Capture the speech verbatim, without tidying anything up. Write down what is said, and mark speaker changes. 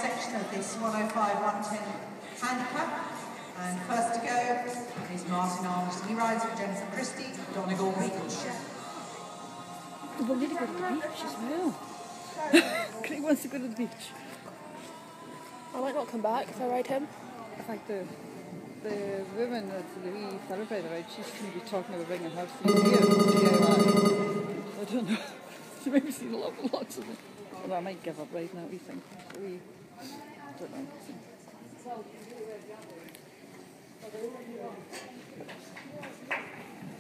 Speaker 1: section of this one oh five one ten handicap. And first to go is Martin Arms. He rides for Jennifer Christie, Donegal Beach.
Speaker 2: We wanted to go to the beach as well. Craig wants to go to the beach.
Speaker 3: I might not come back if I ride him.
Speaker 2: I think the the woman that's the wee thoroughbred ride, she's going to be talking about bringing her three here. I don't know. She maybe seen a lot, lots of them. Although I might give up riding that wee thing. So we, I don't know. So.